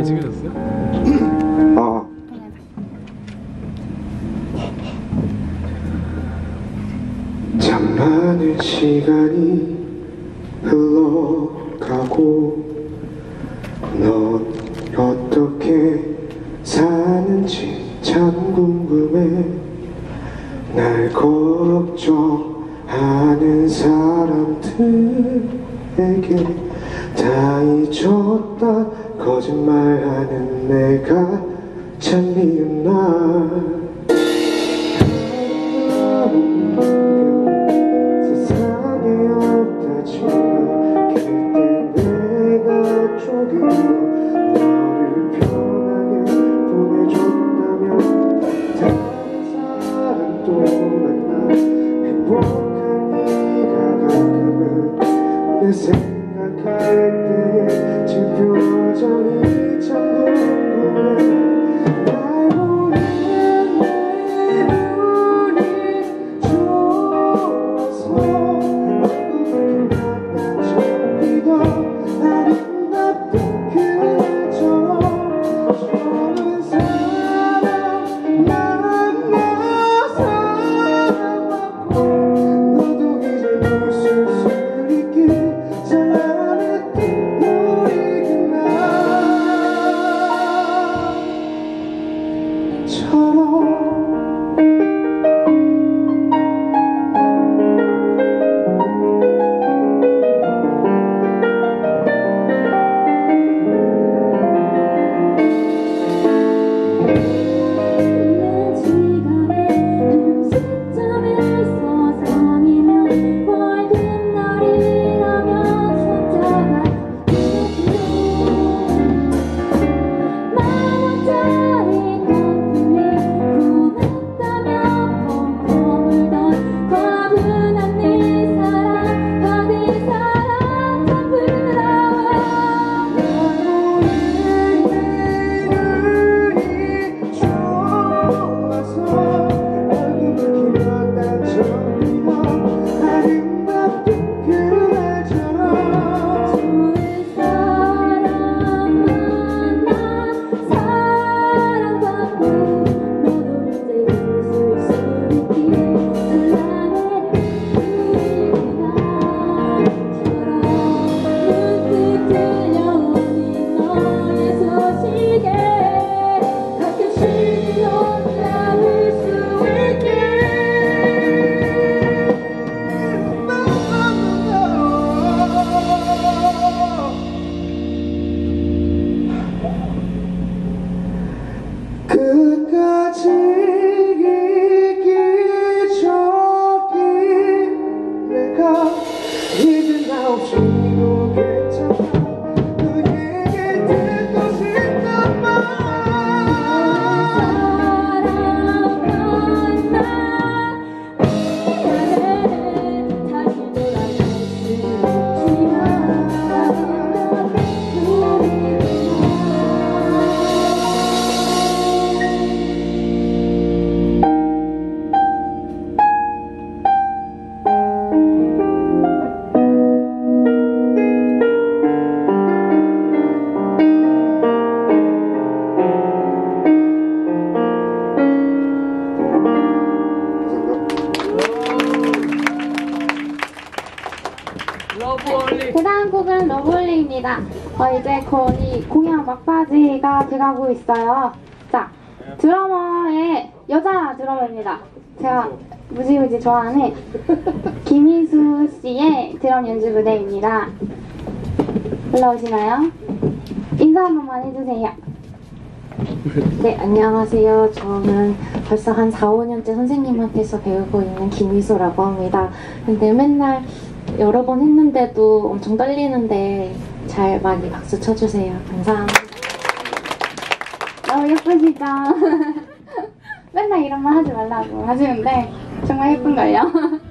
찍으셨어요? 아. 참 많은 시간이 흘러가고 넌 어떻게 사는지 참 궁금해. 날 걱정하는 사람들에게 다 잊었다 거짓말하는 내가 참 미운 날. 세상에 없다지만 그때 내가 조금 너를 편하게 보내줬다면 다른 사람도 만나 행복한 네가 가끔은 내 생각할 때의 제 표정이 참 궁금해. 날 보는 내 눈이 좋아서 얼굴이 낯단처럼 아름답던 그날처럼 좋은 사람 만나 사랑받고 너도 이제 웃을 수 있길 잘했던 우리 그날처럼. 끝까지 이기 저기 내가 이제 나 없이도 괜찮아. 그에게 듣고 싶단 말. 그 다음 곡은 러블리입니다. 이제 거의 공연 막바지가 돼가고 있어요. 자, 드러머의 여자 드러머입니다. 제가 무지무지 좋아하는 김희수 씨의 드럼 연주 무대입니다. 올라오시나요? 인사 한 번만 해주세요. 네, 안녕하세요. 저는 벌써 한 4, 5년째 선생님한테서 배우고 있는 김희수라고 합니다. 근데 맨날 여러 번 했는데도 엄청 떨리는데 잘 많이 박수 쳐주세요. 감사합니다. 너무 예쁘시죠? 맨날 이런 말 하지 말라고 하시는데 정말 예쁜걸요?